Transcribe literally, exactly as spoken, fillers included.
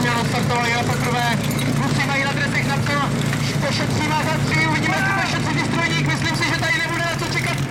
Roňan odstartovali a poprvé. Kluci mají na dresech napsáno Pešec má za tři, uvidíme, jestli Pešec je strojník, myslím si, že tady nebude na co čekat.